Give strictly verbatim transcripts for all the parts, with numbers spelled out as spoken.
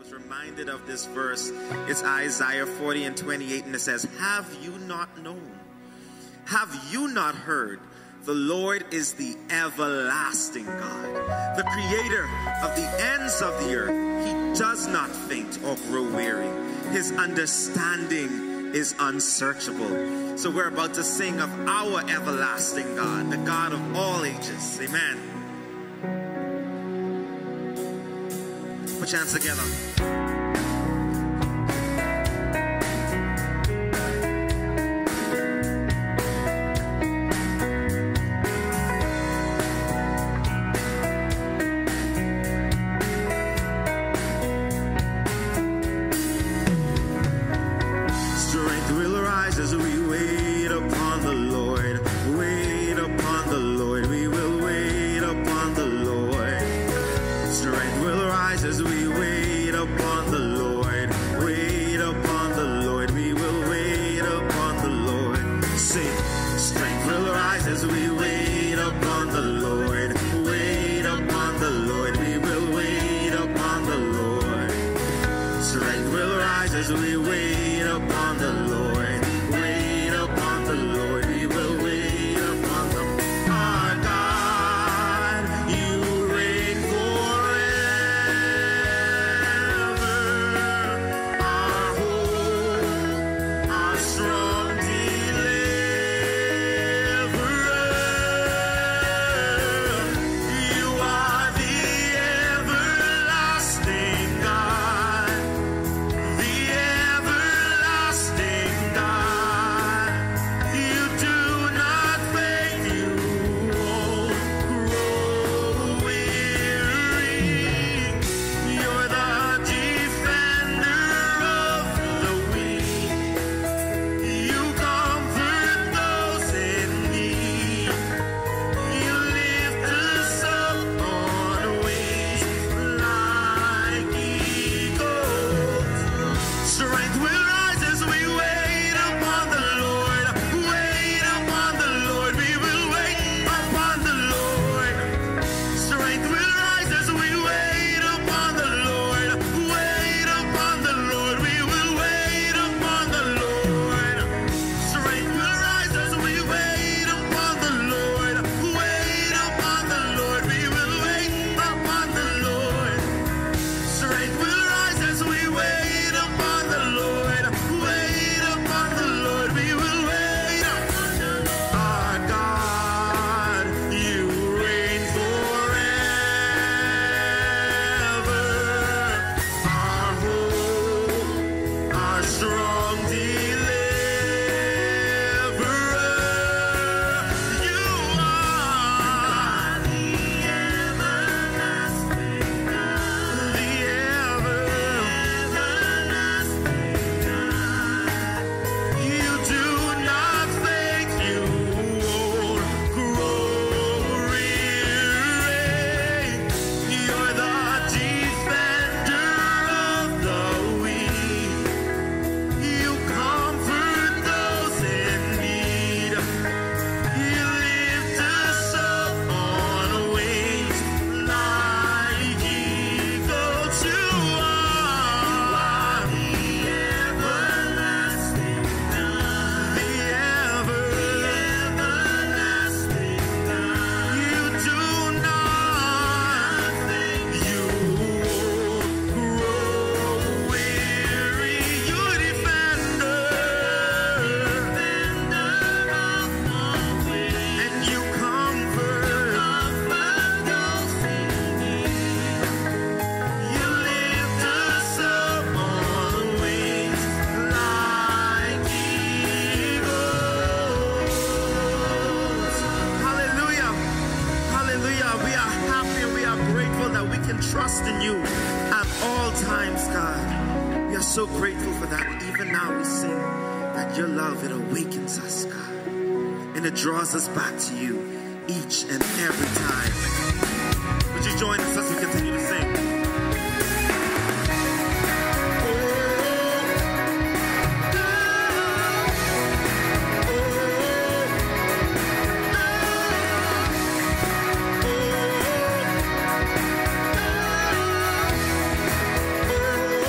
was reminded of this verse. It's Isaiah forty and twenty-eight, and it says, have you not known? Have you not heard? The Lord is the everlasting God, the creator of the ends of the earth. He does not faint or grow weary. His understanding is unsearchable. So we're about to sing of our everlasting God, the God of all ages. Amen. Put your hands together. trust in you at all times, God. We are so grateful for that. And even now we sing that your love, it awakens us, God. And it draws us back to you each and every time. Would you join us as we continue to sing? Oh,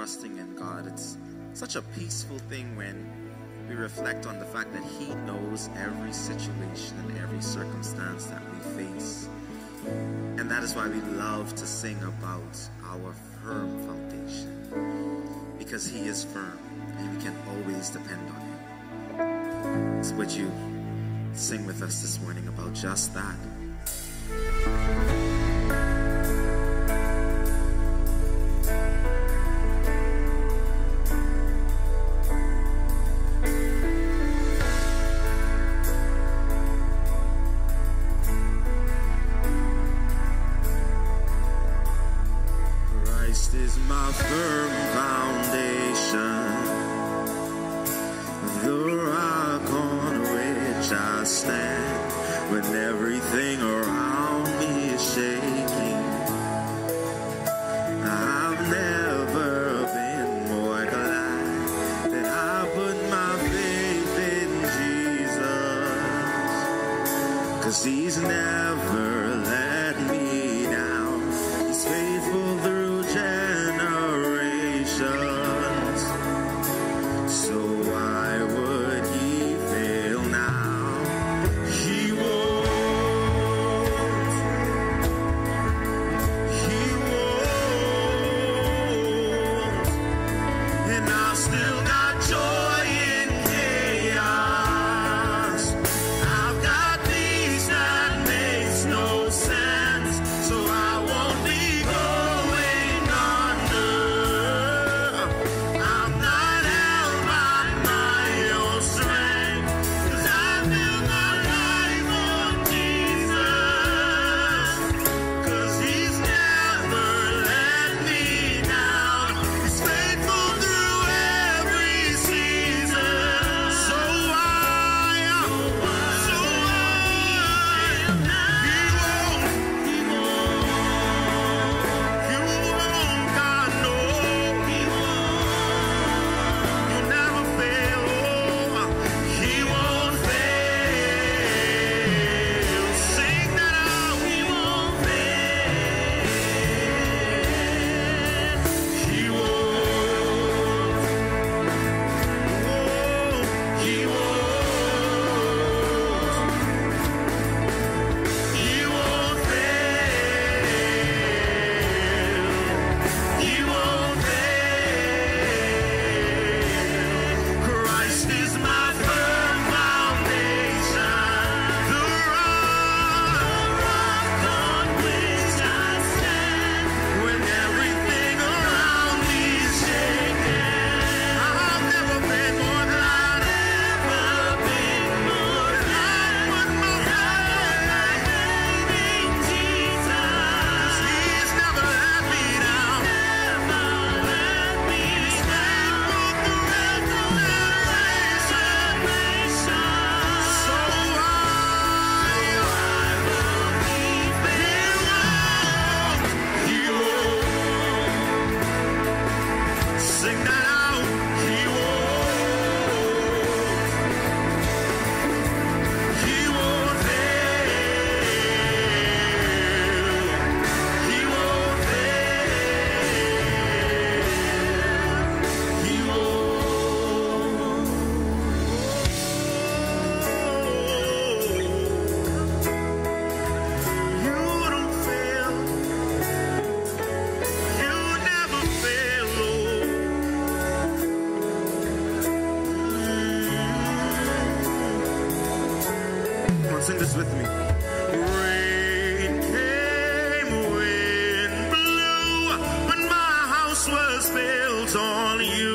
trusting in God. It's such a peaceful thing when we reflect on the fact that He knows every situation and every circumstance that we face. And that is why we love to sing about our firm foundation, because He is firm and we can always depend on Him. So would you sing with us this morning about just that? Christ is my firm foundation, the rock on which I stand when everything around me is shaking. I've never been more glad that I put my faith in Jesus, 'cause He's never let me down. He's faithful through generations. So why would He fail now? He won't. He won't. And I've still got joy in chaos. I've got peace that makes no sense. So I won't be going under. I'm not held by my own strength, 'cause I've built my life on Jesus. 'Cause He's never let me down. He's faithful through every season. So why, so why, He won't, He won't, He won't, God, no, He won't. He'll never fail. He won't fail. Sing that out. He won't fail. He won't. Oh, He won't. He won't fail. He won't fail. Christ is my firm foundation, the rock on which I stand when everything around me is shaking. I've never been more glad, never been more glad. Put my faith in Jesus. He's never let me down, never let me down. So I will keep it. He won't. Sing that out. He won't. He won't fail. He won't fail. He won't. You don't fail. You never fail, Lord. Come on, sing this with me. Rain came, wind blew, when my house was built on you.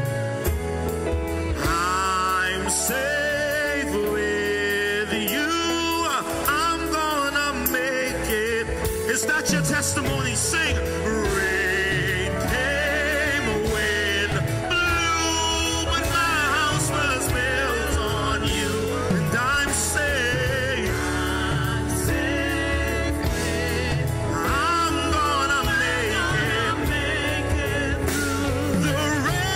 I'm safe with you. I'm gonna make it. Is that your testimony? Sing. Rain came, wind blew, when my house was built on you. And I'm safe. I'm safe. I'm gonna make it. The rain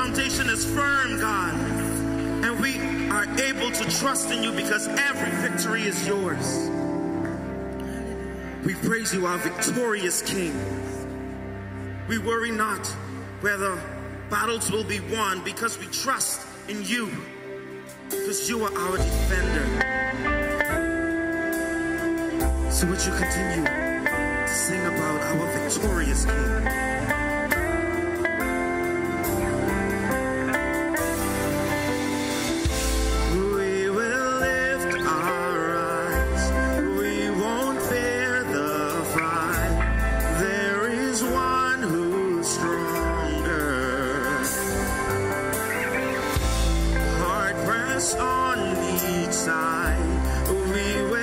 foundation is firm, God. And we are able to trust in you because every victory is yours. We praise you, our victorious King. We worry not whether battles will be won because we trust in you, because you are our defender. So would you continue to sing about our victorious King?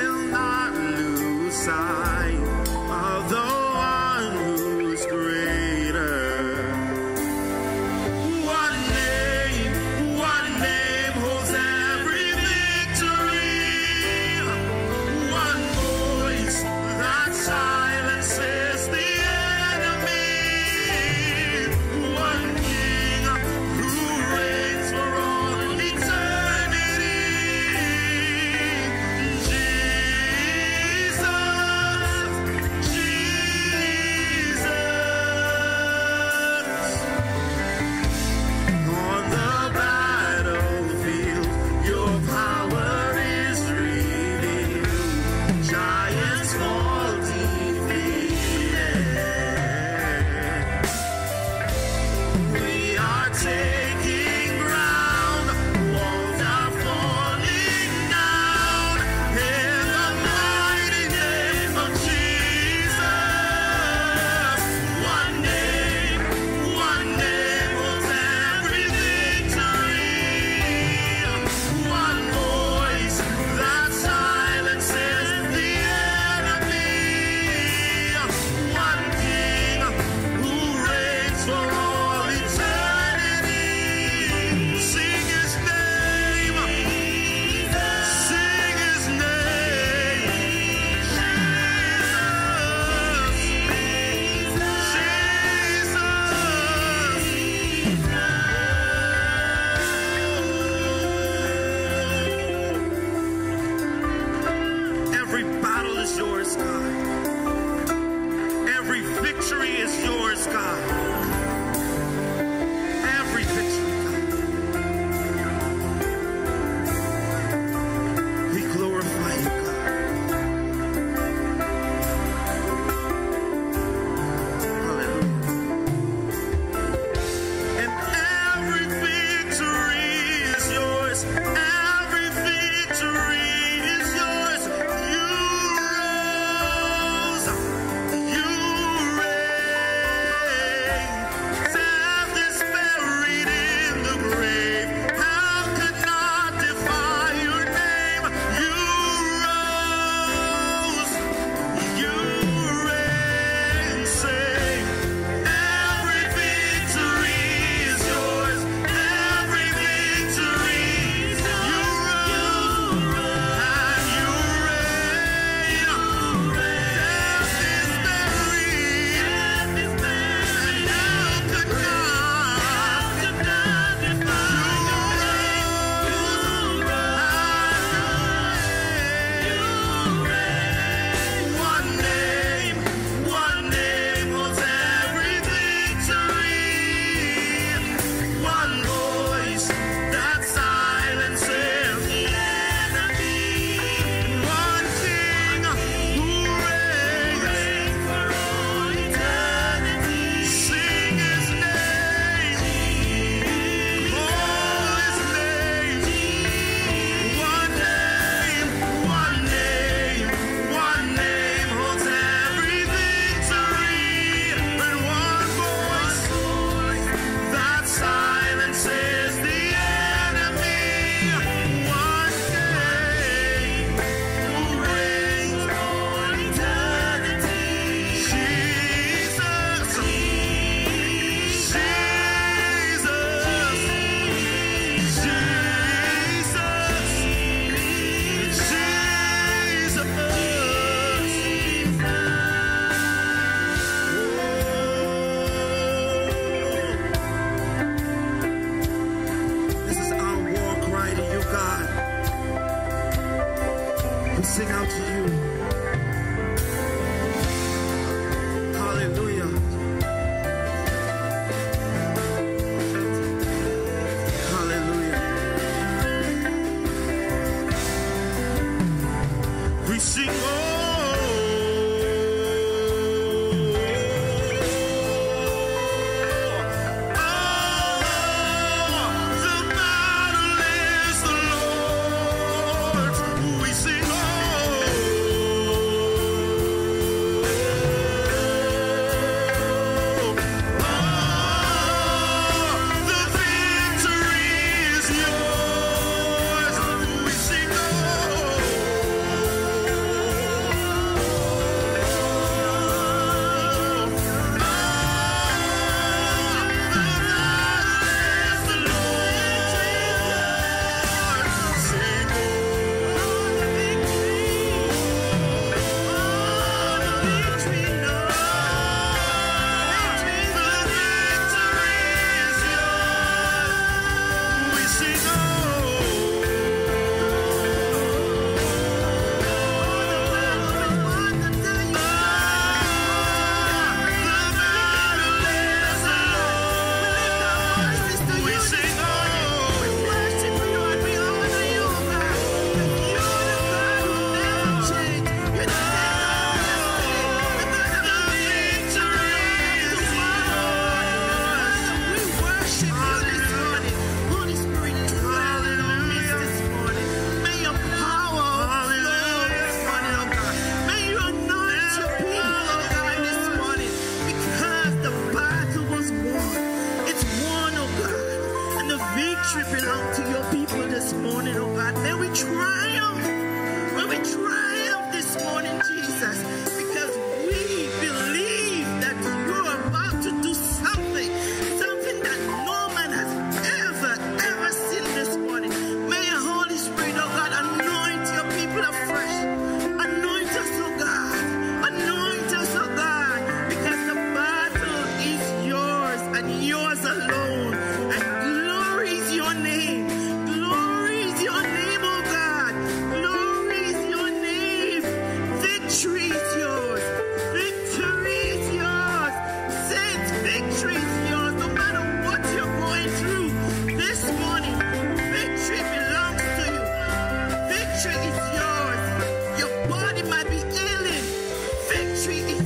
Side of the one who's great.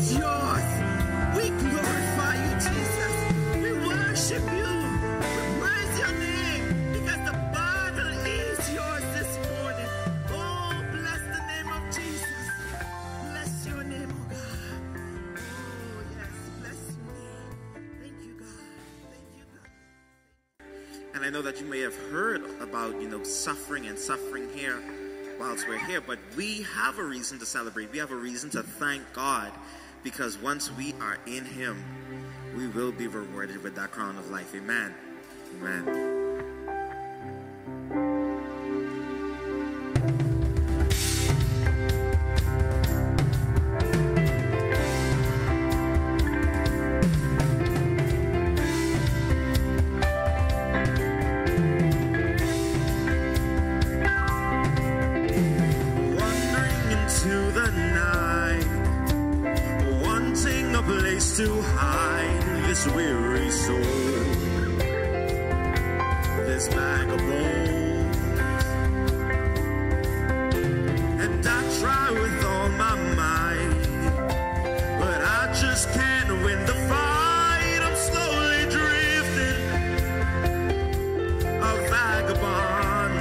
is yours. We glorify you, Jesus. We worship you. We praise your name because the battle is yours this morning. Oh, bless the name of Jesus. Bless your name, oh God. Oh, yes, bless your name. Thank you, God. Thank you, God. And I know that you may have heard about, you know, suffering and suffering here whilst we're here, but we have a reason to celebrate. We have a reason to thank God, because once we are in Him, we will be rewarded with that crown of life. Amen. Amen. To hide this weary soul, this vagabond, and I try with all my might, but I just can't win the fight. I'm slowly drifting, a vagabond,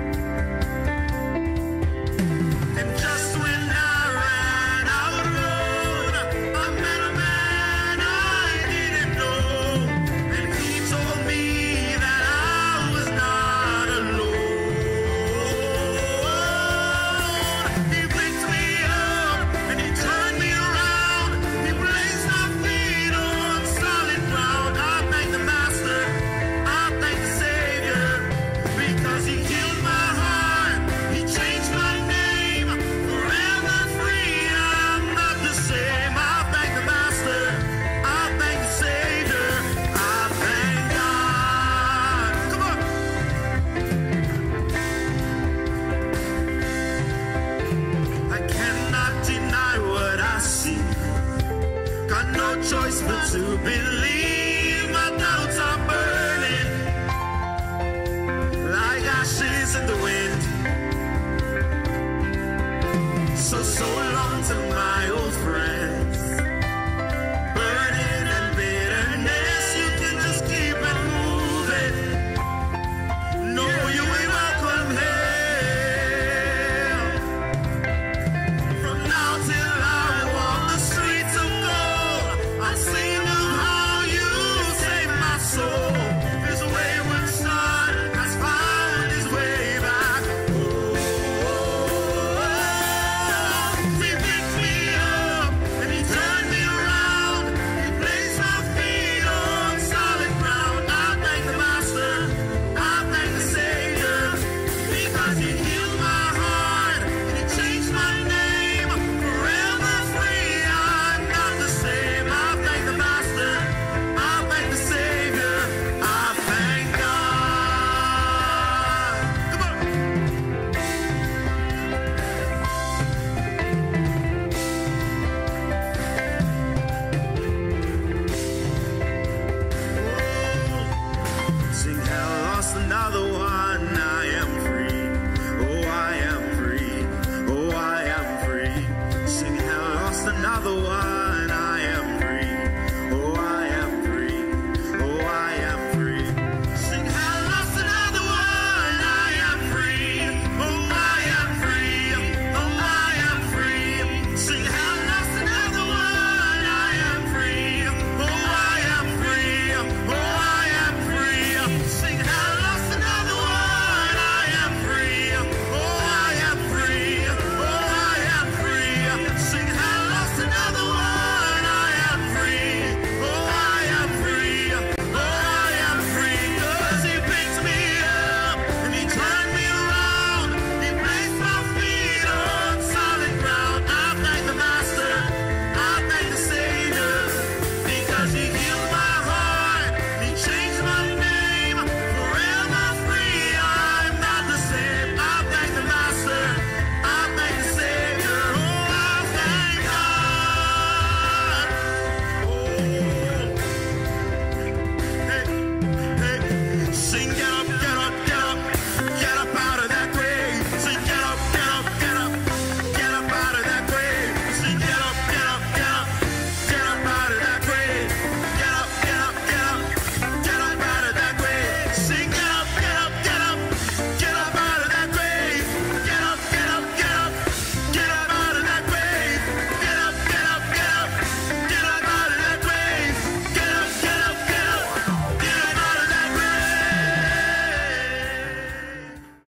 and just when I ran out of road, I met a man choice but to believe. My doubts are burning like ashes in the wind. So, so long to my old friend.